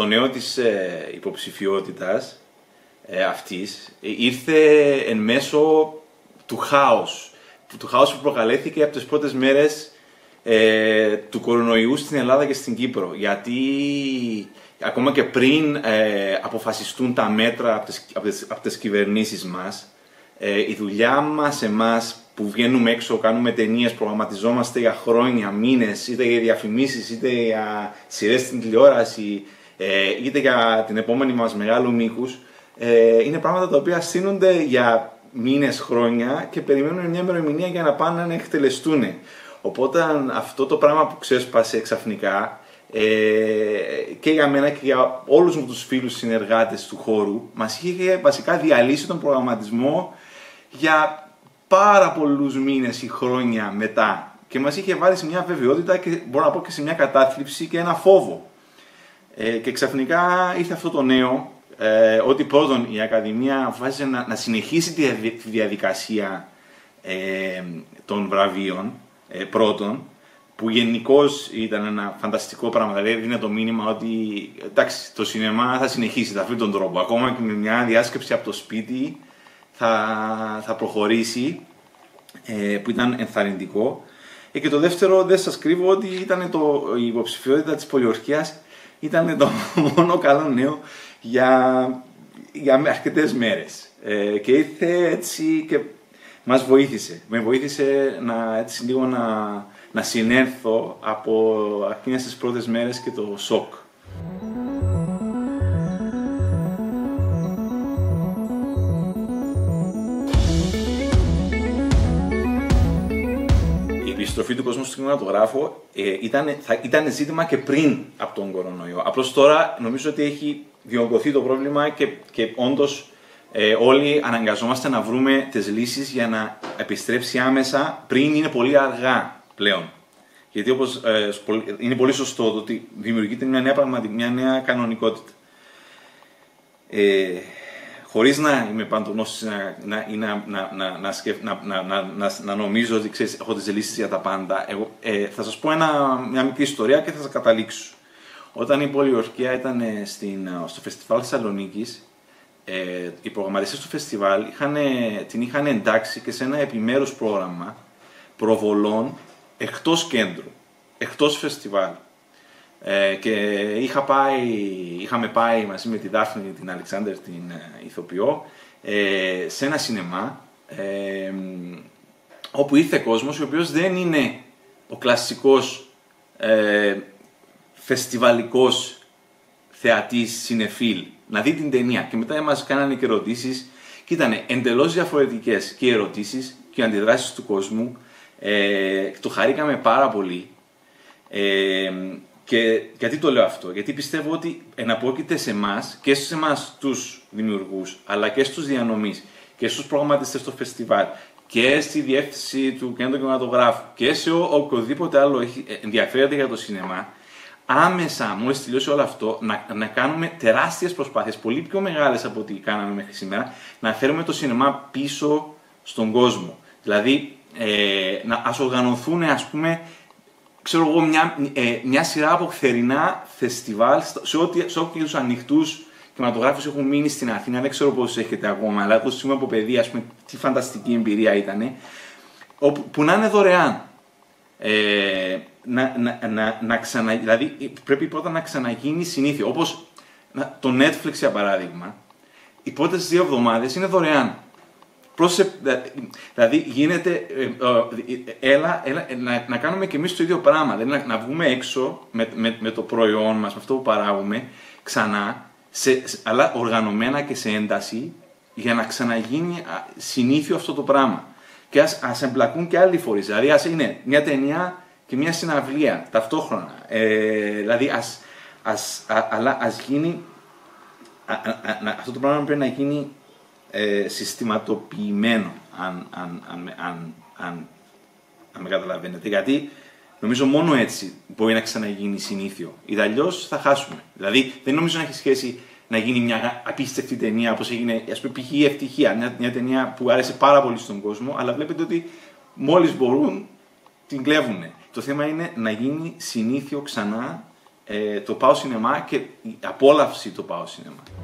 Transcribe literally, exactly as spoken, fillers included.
νέο της ε, υποψηφιότητας ε, αυτής ε, ήρθε εν μέσω του χάους. Του χάους που προκαλέθηκε από τις πρώτες μέρες ε, του κορονοϊού στην Ελλάδα και στην Κύπρο. Γιατί ακόμα και πριν ε, αποφασιστούν τα μέτρα από τις, από τις, από τις κυβερνήσεις μας, ε, η δουλειά μας εμάς που βγαίνουμε έξω, κάνουμε ταινίες, προγραμματιζόμαστε για χρόνια, μήνες, είτε για διαφημίσεις, είτε για σειρές στην τηλεόραση, ε, είτε για την επόμενη μας μεγάλου μήκους, ε, είναι πράγματα τα οποία στείνονται για μήνες, χρόνια και περιμένουν μια ημερομηνία για να πάνε να εκτελεστούν. Οπότε αυτό το πράγμα που ξέσπασε ξαφνικά, ε, και για μένα και για όλους μου τους φίλους συνεργάτες του χώρου, μας είχε βασικά διαλύσει τον προγραμματισμό για πάρα πολλούς μήνες ή χρόνια μετά και μας είχε βάλει σε μια βεβαιότητα και μπορώ να πω και σε μια κατάθλιψη και ένα φόβο. Ε, και ξαφνικά ήρθε αυτό το νέο, ε, ότι πρώτον η Ακαδημία αποφάσισε να, να συνεχίσει τη διαδικασία ε, των βραβείων, ε, πρώτον, που γενικώς ήταν ένα φανταστικό πράγμα. Δηλαδή έδινε το μήνυμα ότι εντάξει, το σινεμά θα συνεχίσει, θα βρει τον τρόπο. Ακόμα και με μια διάσκεψη από το σπίτι θα, θα προχωρήσει, ε, που ήταν ενθαρρυντικό. Ε, και το δεύτερο, δεν σας κρύβω ότι ήταν το, η υποψηφιότητα της πολιορκίας ήταν το μόνο καλό νέο για, για αρκετές μέρες. Ε, και ήρθε έτσι και μας βοήθησε. Με βοήθησε να, έτσι λίγο να, να συνέλθω από εκείνες τις πρώτες μέρες και το σοκ. Η επιστροφή του κόσμου στον κινηματογράφο ε, ήταν, θα, ήταν ζήτημα και πριν από τον κορονοϊό. Απλώς τώρα νομίζω ότι έχει διωγγωθεί το πρόβλημα και, και όντως ε, όλοι αναγκαζόμαστε να βρούμε τις λύσεις για να επιστρέψει άμεσα πριν είναι πολύ αργά πλέον. Γιατί όπως ε, είναι πολύ σωστό το ότι δημιουργείται μια νέα πραγματική, μια νέα κανονικότητα. Ε, χωρίς να είμαι παντονός να, να, να, να, να, να, σκεφ, να, να, να, να νομίζω ότι ξέρεις, έχω τις λύσεις για τα πάντα, εγώ, ε, θα σας πω ένα, μια μικρή ιστορία και θα σας καταλήξω. Όταν η πολιορκία ήταν στην, στο φεστιβάλ Θεσσαλονίκης, ε, οι προγραμματιστές του φεστιβάλ είχαν, την είχαν εντάξει και σε ένα επιμέρους πρόγραμμα προβολών εκτός κέντρου, εκτός φεστιβάλ. Ε, και είχα πάει, είχαμε πάει μαζί με τη Δάφνη, την Αλεξάνδερ, την ε, ηθοποιό, ε, σε ένα σινεμά, ε, όπου ήρθε κόσμος ο οποίος δεν είναι ο κλασικός ε, φεστιβαλικός θεατής συνεφίλ, να δει την ταινία. Και μετά μας κάνανε και ερωτήσεις και ήταν εντελώς διαφορετικές και οι ερωτήσεις και οι αντιδράσεις του κόσμου. Ε, το χαρήκαμε πάρα πολύ. Ε, και γιατί το λέω αυτό? Γιατί πιστεύω ότι εναπόκειται σε εμάς και σε εμάς τους δημιουργούς, αλλά και στους διανομείς και στους προγραμματιστές στο φεστιβάλ και στη διεύθυνση του κέντρου κινηματογράφου και σε οποιοδήποτε άλλο έχει, ενδιαφέρεται για το σινεμά, άμεσα μόλις τελειώσει όλο αυτό να, να κάνουμε τεράστιες προσπάθειες, πολύ πιο μεγάλες από ό,τι κάναμε μέχρι σήμερα, να φέρουμε το σινεμά πίσω στον κόσμο. Δηλαδή, ε, να ας οργανωθούν, ας πούμε, ξέρω εγώ, μια, ε, μια σειρά από θερινά φεστιβάλ σε ό,τι σε τους ανοιχτούς κινηματογράφους έχουν μείνει στην Αθήνα. Δεν ξέρω πώς έχετε ακόμα, αλλά έχω σήμερα από παιδί, ας πούμε, τι φανταστική εμπειρία ήταν, που να είναι δωρεάν. Ε, να, να, να, να ξανα, δηλαδή πρέπει πρώτα να ξαναγίνει συνήθεια. Όπως το Netflix, για παράδειγμα, οι πρώτες δύο εβδομάδες είναι δωρεάν. Πρόσε, δηλαδή γίνεται, ε, ε, έλα, έλα, να, να κάνουμε και εμείς το ίδιο πράγμα, δηλαδή να, να βγούμε έξω με, με, με το προϊόν μας, με αυτό που παράγουμε, ξανά, σε, αλλά οργανωμένα και σε ένταση, για να ξαναγίνει συνήθιο αυτό το πράγμα. Και ας, ας εμπλακούν και άλλοι φορείς, δηλαδή ας είναι μια ταινία και μια συναυλία ταυτόχρονα, ε, δηλαδή ας, ας, α, αλλά ας γίνει, α, α, α, αυτό το πράγμα πρέπει να γίνει Ε, συστηματοποιημένο, αν, αν, αν, αν, αν, αν με καταλαβαίνετε, γιατί νομίζω μόνο έτσι μπορεί να ξαναγίνει συνήθιο, ή αλλιώς θα χάσουμε. Δηλαδή δεν νομίζω να έχει σχέση να γίνει μια απίστευτη ταινία όπως έγινε, ας πούμε, π.χ. η Ευτυχία, μια, μια ταινία που άρεσε πάρα πολύ στον κόσμο, αλλά βλέπετε ότι μόλις μπορούν την κλέβουνε. Το θέμα είναι να γίνει συνήθιο ξανά ε, το πάω σινεμά και η απόλαυση το πάω σινεμά.